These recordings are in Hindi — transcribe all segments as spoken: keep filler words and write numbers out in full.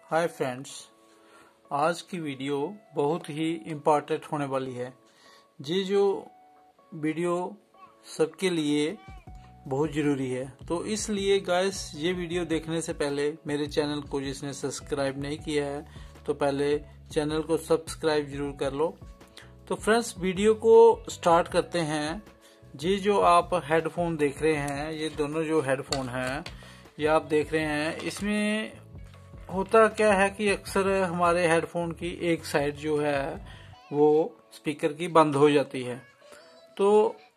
हाय फ्रेंड्स, आज की वीडियो बहुत ही इम्पोर्टेंट होने वाली है। ये जो वीडियो सबके लिए बहुत ज़रूरी है, तो इसलिए गाइस ये वीडियो देखने से पहले मेरे चैनल को जिसने सब्सक्राइब नहीं किया है तो पहले चैनल को सब्सक्राइब जरूर कर लो। तो फ्रेंड्स, वीडियो को स्टार्ट करते हैं। ये जो आप हेडफोन देख रहे हैं, ये दोनों जो हेडफोन हैं ये आप देख रहे हैं, इसमें होता क्या है कि अक्सर हमारे हेडफोन की एक साइड जो है वो स्पीकर की बंद हो जाती है। तो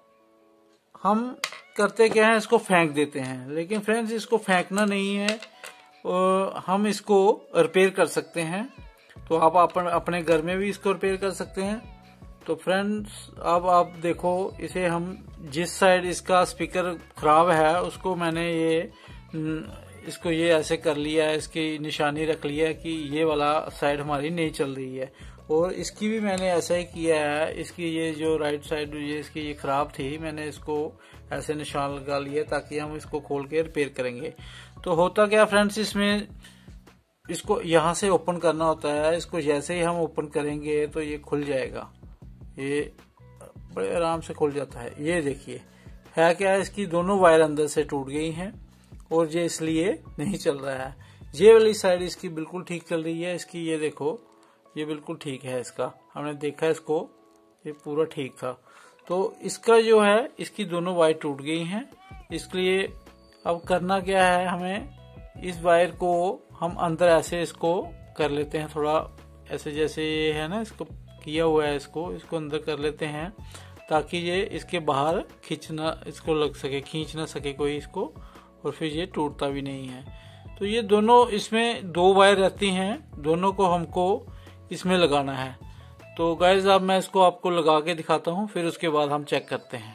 हम करते क्या है, इसको फेंक देते हैं। लेकिन फ्रेंड्स, इसको फेंकना नहीं है, और हम इसको रिपेयर कर सकते हैं। तो आप अपन अपने घर में भी इसको रिपेयर कर सकते हैं। तो फ्रेंड्स, अब आप देखो, इसे हम जिस साइड इसका स्पीकर खराब है उसको मैंने ये इसको ये ऐसे कर लिया है, इसकी निशानी रख लिया है कि ये वाला साइड हमारी नहीं चल रही है। और इसकी भी मैंने ऐसा ही किया है, इसकी ये जो राइट साइड ये इसकी ये खराब थी, मैंने इसको ऐसे निशान लगा लिया ताकि हम इसको खोल के रिपेयर करेंगे। तो होता क्या फ्रेंड्स, इसमें इसको यहाँ से ओपन करना होता है। इसको जैसे ही हम ओपन करेंगे तो ये खुल जाएगा, ये बड़े आराम से खुल जाता है। ये देखिए है क्या है, इसकी दोनों वायर अंदर से टूट गई हैं और ये इसलिए नहीं चल रहा है। ये वाली साइड इसकी बिल्कुल ठीक चल रही है। इसकी ये देखो, ये बिल्कुल ठीक है। इसका हमने देखा, इसको ये पूरा ठीक था। तो इसका जो है, इसकी दोनों वायर टूट गई हैं। इसलिए अब करना क्या है, हमें इस वायर को हम अंदर ऐसे इसको कर लेते हैं, थोड़ा ऐसे जैसे ये है ना, इसको किया हुआ है, इसको इसको अंदर कर लेते हैं ताकि ये इसके बाहर खींचना इसको लग सके, खींच ना सके कोई इसको, और फिर ये टूटता भी नहीं है। तो ये दोनों, इसमें दो वायर रहती हैं, दोनों को हमको इसमें लगाना है। तो गाइस, अब मैं इसको आपको लगा के दिखाता हूँ, फिर उसके बाद हम चेक करते हैं।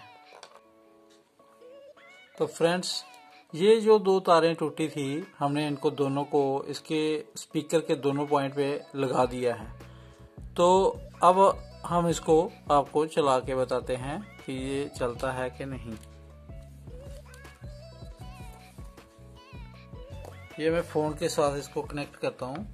तो फ्रेंड्स, ये जो दो तारें टूटी थी, हमने इनको दोनों को इसके स्पीकर के दोनों पॉइंट पे लगा दिया है। तो अब हम इसको आपको चला के बताते हैं कि ये चलता है कि नहीं। ये मैं फोन के साथ इसको कनेक्ट करता हूँ।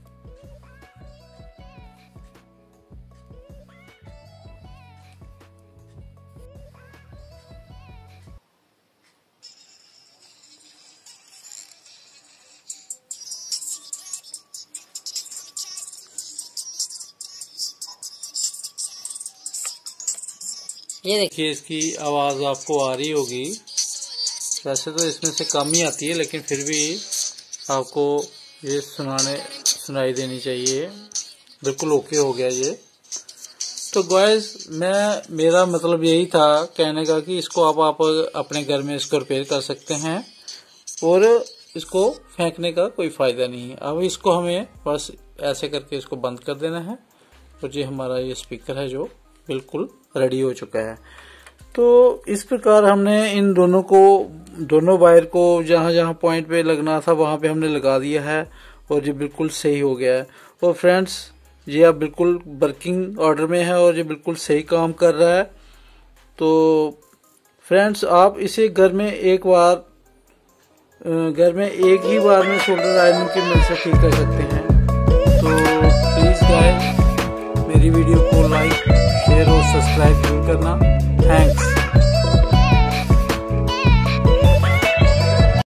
ये देखिए, इसकी आवाज आपको आ रही होगी। वैसे तो इसमें से कम ही आती है, लेकिन फिर भी आपको ये सुनाने सुनाई देनी चाहिए। बिल्कुल ओके हो गया ये। तो गाइस, मैं मेरा मतलब यही था कहने का कि इसको आप आप अपने घर में इसको रिपेयर कर सकते हैं और इसको फेंकने का कोई फायदा नहीं है। अब इसको हमें बस ऐसे करके इसको बंद कर देना है, और ये हमारा ये स्पीकर है जो बिल्कुल रेडी हो चुका है। तो इस प्रकार हमने इन दोनों को, दोनों वायर को जहां जहां पॉइंट पे लगना था वहां पे हमने लगा दिया है, और ये बिल्कुल सही हो गया है। और फ्रेंड्स, ये अब बिल्कुल वर्किंग ऑर्डर में है और ये बिल्कुल सही काम कर रहा है। तो फ्रेंड्स, आप इसे घर में एक बार घर में एक ही बार में सोल्डर आयरन की मदद से ठीक कर सकते हैं। तो प्लीज गाइस, मेरी वीडियो को लाइक, शेयर और सब्सक्राइब जरूर करना। थैंक्स।